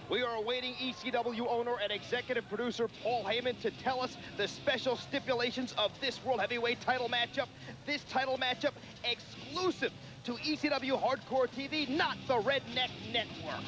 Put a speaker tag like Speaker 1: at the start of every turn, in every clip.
Speaker 1: We are awaiting ECW owner and executive producer Paul Heyman to tell us the special stipulations of this World Heavyweight title matchup. This title matchup exclusive to ECW Hardcore TV, not the Redneck Network.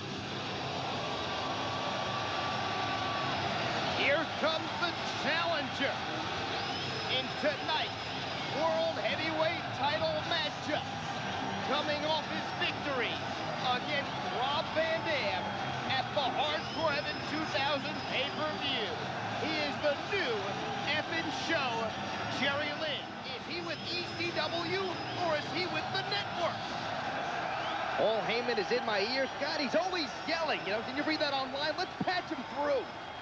Speaker 1: Here comes the challenger in tonight's World Heavyweight title matchup. Coming off his victory against Rob Van Dam at the Hardcore Heaven 2000 pay-per-view. He is the new effing show, Jerry Lynn. Is he with ECW or is he with the network? Paul Heyman is in my ears. God, he's always yelling. You know, can you read that online? Let's patch him through.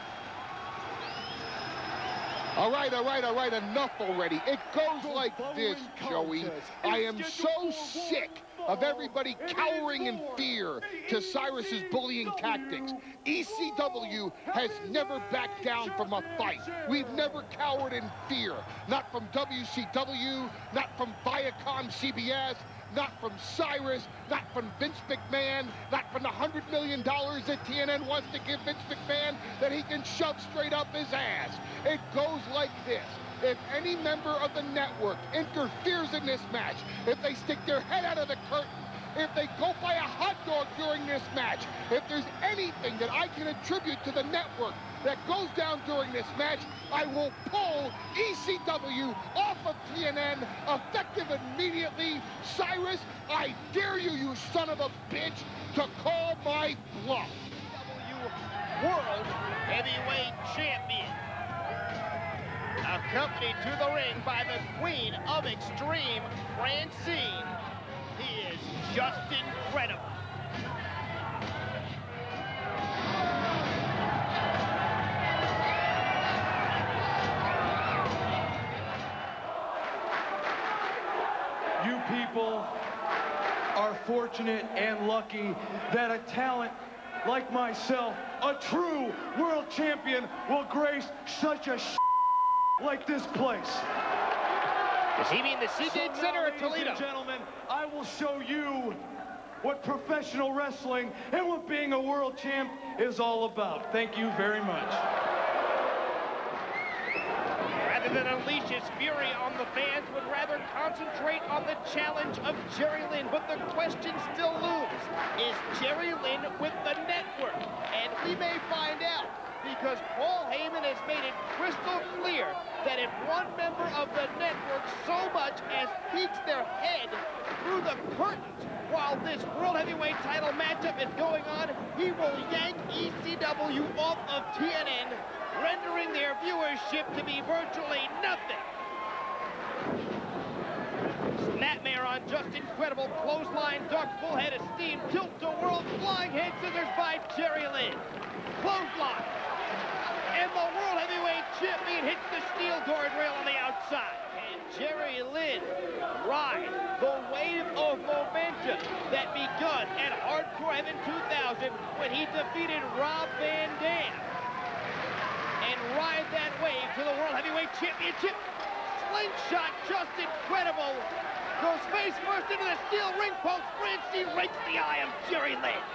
Speaker 2: All right, enough already. It goes like this, Joey. I am so sick of everybody cowering in fear to Cyrus's bullying tactics. ECW has never backed down from a fight. We've never cowered in fear. Not from WCW, not from Viacom CBS, not from Cyrus, not from Vince McMahon, not from the $100 million that TNN wants to give Vince McMahon that he can shove straight up his ass. It goes like this. If any member of the network interferes in this match, if they stick their head out of the curtain, if they go buy a hot dog during this match, if there's anything that I can attribute to the network that goes down during this match, I will pull ECW off of TNN, effective immediately. Cyrus, I dare you, you son of a bitch, to call my bluff.
Speaker 1: ECW World Heavyweight Champion. Accompanied to the ring by the Queen of Extreme, Francine. He is just incredible.
Speaker 3: You people are fortunate and lucky that a talent like myself, a true world champion, will grace such a like this place.
Speaker 1: Does he mean the Seagate Center or Toledo?
Speaker 3: Ladies and gentlemen, I will show you what professional wrestling and what being a world champ is all about. Thank you very much.
Speaker 1: Rather than unleash his fury on the fans, would rather concentrate on the challenge of Jerry Lynn. But the question still looms. Is Jerry Lynn with the network? And we may find out, because Paul Heyman has made it crystal clear that if one member of the network so much as peeks their head through the curtains while this World Heavyweight title matchup is going on, he will yank ECW off of TNN, rendering their viewership to be virtually nothing. Snapmare on Just Incredible, clothesline, duck, full head of steam, tilt-to-world, flying head scissors by Jerry Lynn. Clothesline. And the World Heavyweight Champion hits the steel guardrail on the outside. And Jerry Lynn rides the wave of momentum that begun at Hardcore Heaven 2000 when he defeated Rob Van Dam. And ride that wave to the World Heavyweight Championship. Slingshot, Just Incredible. Goes face first into the steel ring post. Francine rakes the eye of Jerry Lynn.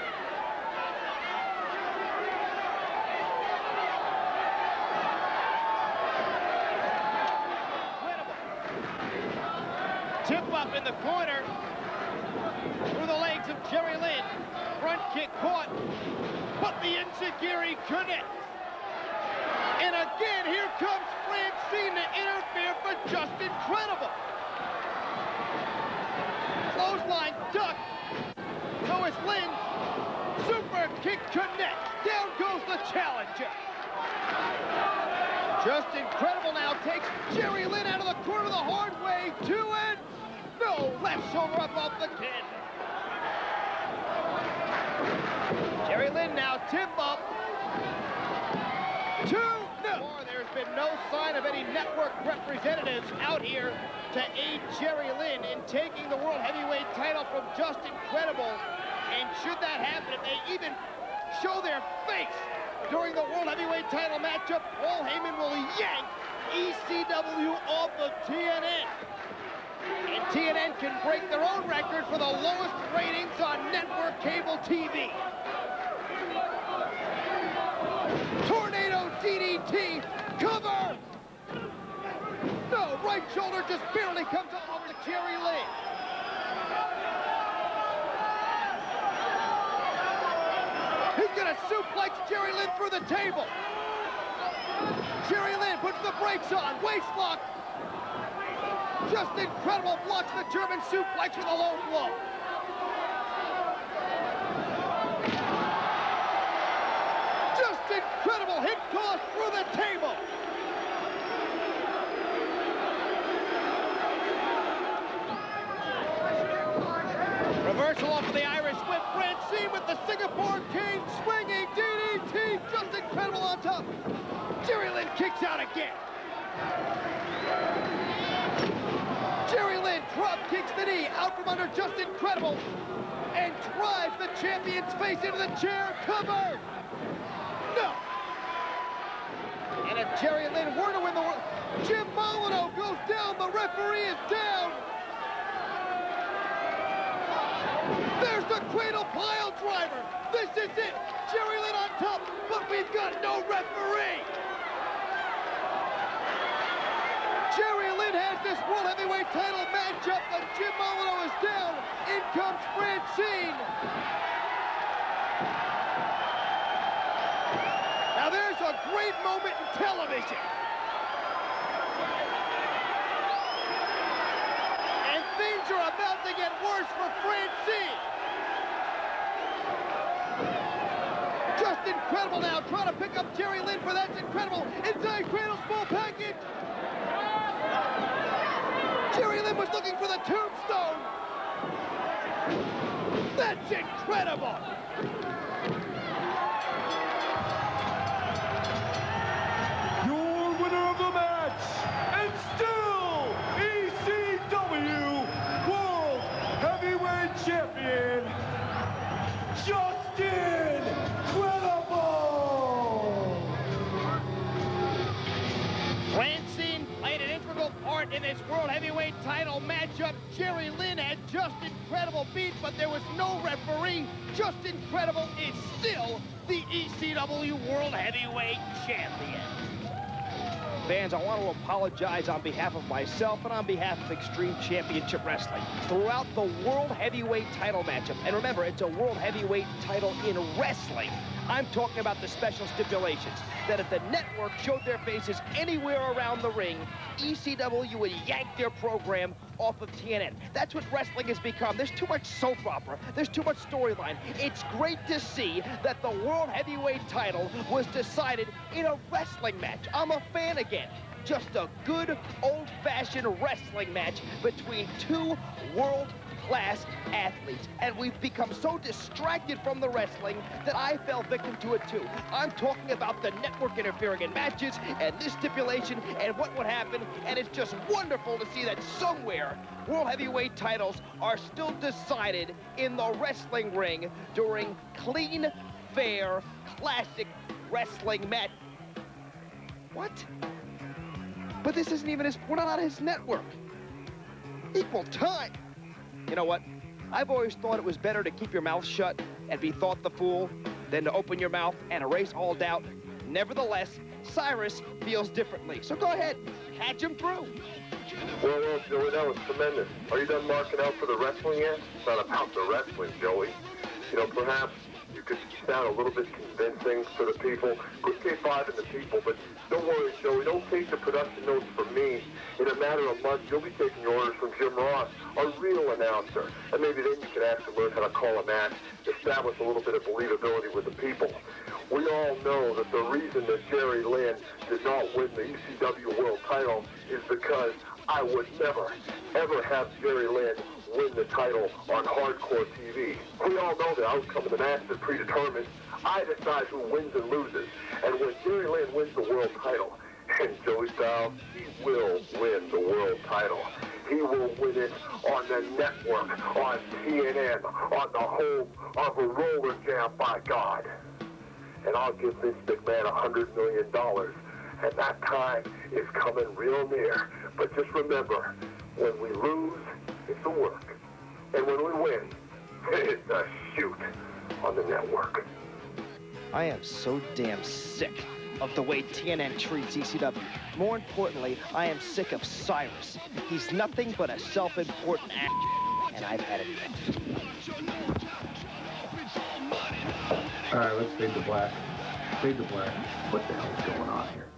Speaker 1: Tip up in the corner, through the legs of Jerry Lynn. Front kick caught, but the enziguri connects. And again, here comes Francine to interfere for Just Incredible. Clothesline duck, so is Lynn. Super kick connects. Down goes the challenger. Just Incredible now takes Jerry Lynn out of the corner the hard way. 2 and no, left shoulder up off the canvas. Jerry Lynn now tip up. 2-0. There's been no sign of any network representatives out here to aid Jerry Lynn in taking the World Heavyweight title from Just Incredible. And should that happen, if they even show their face during the World Heavyweight title matchup, Paul Heyman will yank ECW off of TNN. And TNN can break their own record for the lowest ratings on network cable TV. Tornado DDT, cover! No, right shoulder just barely comes off the Jerry Lynn. He's gonna suplex Jerry Lynn through the table. Jerry Lynn puts the brakes on, waist lock. Just incredible, blocks the German suplex with a low blow. Just incredible hit toss through the table. Reversal off of the Irish whip. Francine with the Singapore cane, swinging DDT, just incredible on top. Jerry Lynn kicks out again. Jerry Lynn drop kicks the knee out from under, just incredible, and drives the champion's face into the chair. Cover! No! And if Jerry Lynn were to win the world, Jim Molyneux goes down. The referee is down. There's the cradle pile driver. This is it. Jerry Lynn on top, but we've got no referee. Jerry Lynn has this World Heavyweight title matchup, but Jim Molyneux is down. In comes Francine. Now there's a great moment in television. And things are about to get worse for Francine. Just incredible now, trying to pick up Jerry Lynn for that's incredible. Inside cradle small package. Jerry Lynn was looking for the tombstone. That's incredible.
Speaker 3: Your winner of the match, and still ECW World Heavyweight Champion, Justin Credible.
Speaker 1: Francine played an integral part in this World Heavyweight title matchup. Jerry Lynn had Just Incredible beat, but there was no referee. Just Incredible is still the ECW World Heavyweight Champion. Fans, I want to apologize on behalf of myself and on behalf of Extreme Championship Wrestling. Throughout the World Heavyweight title matchup, and remember, it's a World Heavyweight title in wrestling, I'm talking about the special stipulations, that if the network showed their faces anywhere around the ring, ECW would yank their program off of TNN. That's what wrestling has become. There's too much soap opera. There's too much storyline. It's great to see that the World Heavyweight title was decided in a wrestling match. I'm a fan again. Just a good old-fashioned wrestling match between two world-class athletes. And we've become so distracted from the wrestling that I fell victim to it too. I'm talking about the network interfering in matches and this stipulation and what would happen, and it's just wonderful to see that somewhere World Heavyweight titles are still decided in the wrestling ring during clean, fair, classic wrestling match. What? But this isn't even his, we're not on his network. Equal time. You know what? I've always thought it was better to keep your mouth shut and be thought the fool than to open your mouth and erase all doubt. Nevertheless, Cyrus feels differently. So go ahead, catch him through.
Speaker 4: Well, Joey, that was tremendous. Are you done marking out for the wrestling yet? It's not about the wrestling, Joey. You know, perhaps you could sound a little bit convincing to the people. Good K5 and the people, but don't worry, Joey. Don't take the production notes from me. In a matter of months, you'll be taking your orders from Jim Ross, a real announcer. And maybe then you can actually learn how to call a match, establish a little bit of believability with the people. We all know that the reason that Jerry Lynn did not win the ECW World title is because I would never, ever have Jerry Lynn win the title on hardcore TV. We all know the outcome of the match is predetermined. I decide who wins and loses. And when Jerry Lynn wins the world title, and Joey Styles, he will win the world title. He will win it on the network, on TNN, on the home of a roller jam, by God. And I'll give Vince McMahon $100 million. And that time is coming real near. But just remember, when we lose, it's a work. And when we win, it's a shoot on the network.
Speaker 5: I am so damn sick of the way TNN treats ECW. More importantly, I am sick of Cyrus. He's nothing but a self-important act, and I've had enough.
Speaker 6: All right, let's fade to black. Fade to black. What the hell is going on here?